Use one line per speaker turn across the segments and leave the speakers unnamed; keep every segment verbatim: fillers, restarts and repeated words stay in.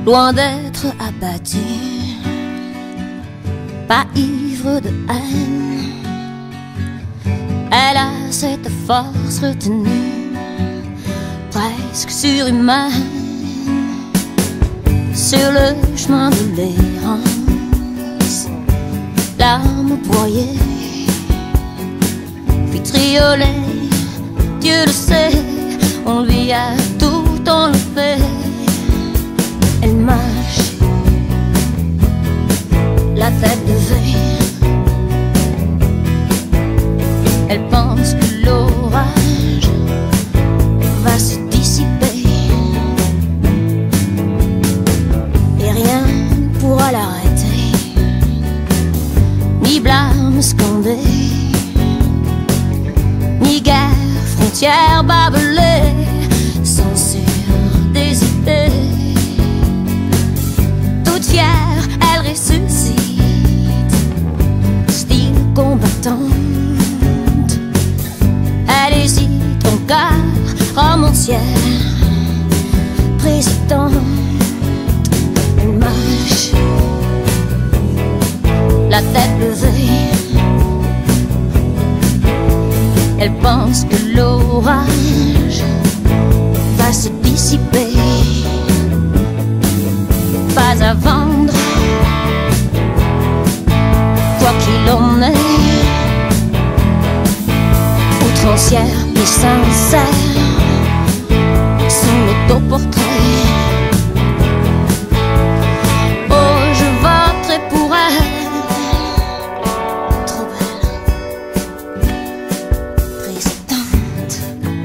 loin d'être abattue, pas ivre de haine. Elle a cette force retenue, presque surhumaine, sur le chemin de l'errance. L'âme broyée, vitriolée, Dieu le sait, on lui a tout enlevé. Elle marche, la tête levée. Elle pense que l'orage va se dissiper et rien ne pourra l'arrêter, ni blâme scandé, ni guerre, frontière barbelée, censure des idées. Toute fière, elle ressuscite, style combattante. Elle hésite encore, romancière, présidente. Elle marche, la tête levée. Elle pense que l'orage va se dissiper. Pas à vendre, quoi qu'il en est. Outrancière mais sincère, son autoportrait. Oh, je voterai pour elle, trop belle, présidente.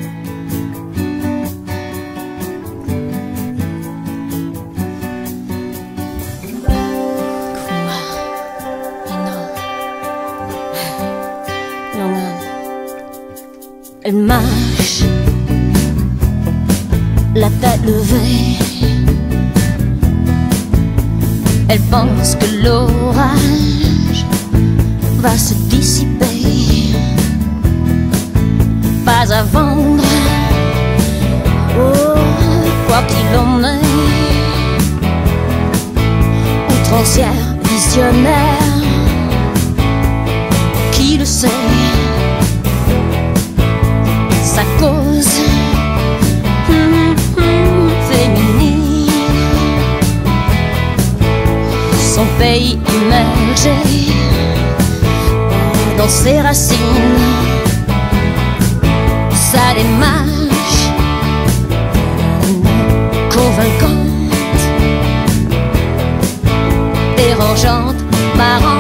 Kuma, Ino, Longan. Elle marche, la tête levée. Elle pense que l'orage va se dissiper. Pas à vendre, oh, quoi qu'il en est. Outrancière, visionnaire, qui le sait? Sa cause hum, hum, féminine, son pays immergé dans ses racines, sa démarche convaincante, dérangeante, marrante.